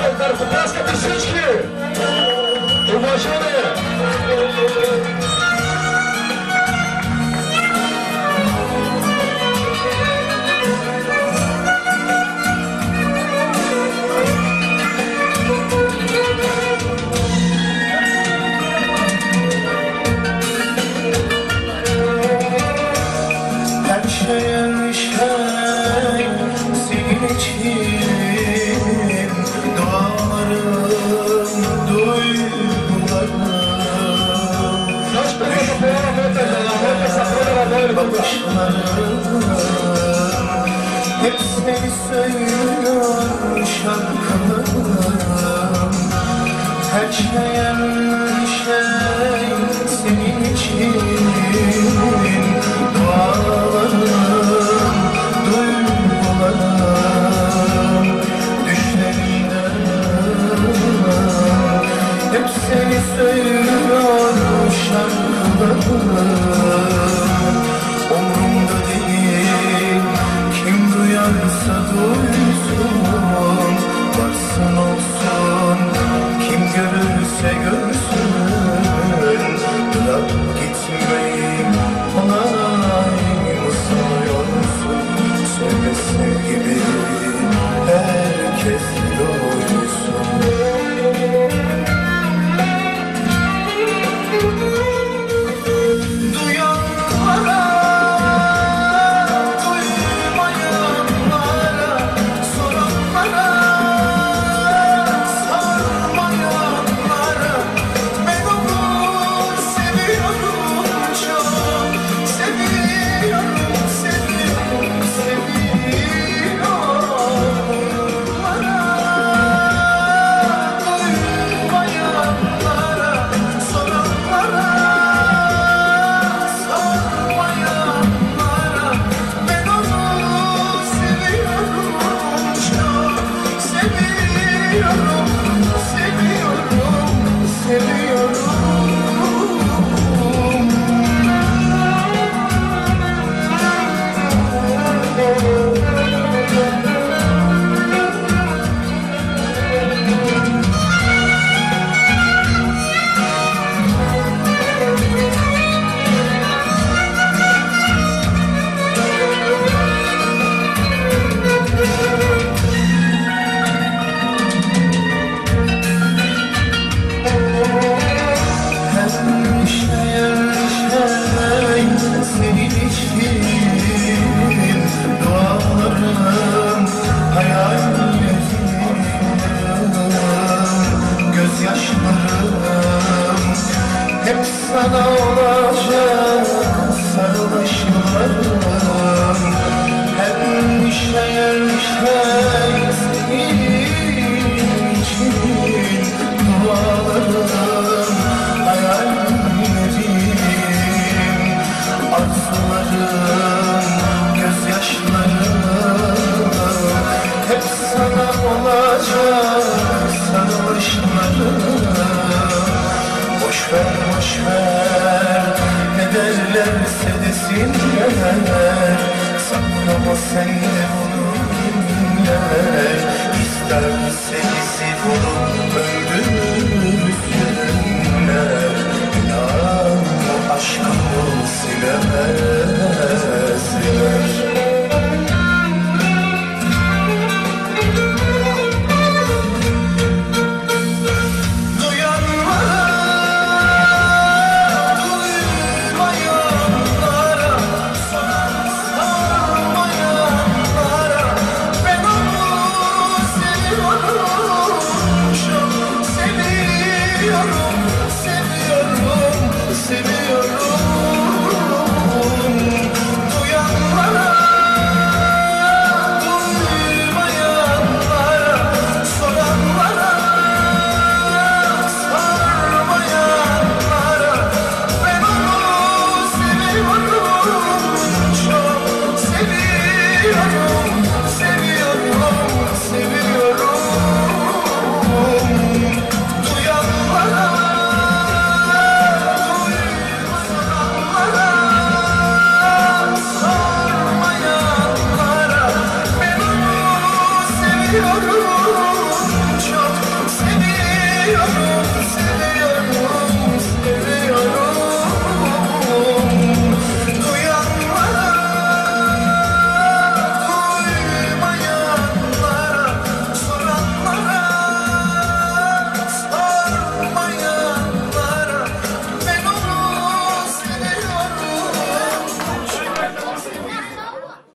Altar Kupraska Pisiczki! Uważamy! Hep seni söylüyor şarkılarım. Her şey senin için. Dualarım, duygularım, düşlerimden hep seni söylüyor şarkılarım. Umrumda değil, kim duyarsa duysun, varsın olsun, kim görürse görsün. Bırak gitmeyi, kolay mı sanıyorsun? Söyle sevgili, herkes doysun. Hep sana olacak sarılışlarım. Hep senin için. Dualarım, hayallerim, arzularım, gözyaşlarım. Hep sana olacak sarılışlarım. Boş ver, ne derlerse desinler. Saklama sen de bunu dinler. İsterse bizi bulup öldürürsünler. İnan o aşkımı silemezler. Çok biliyorum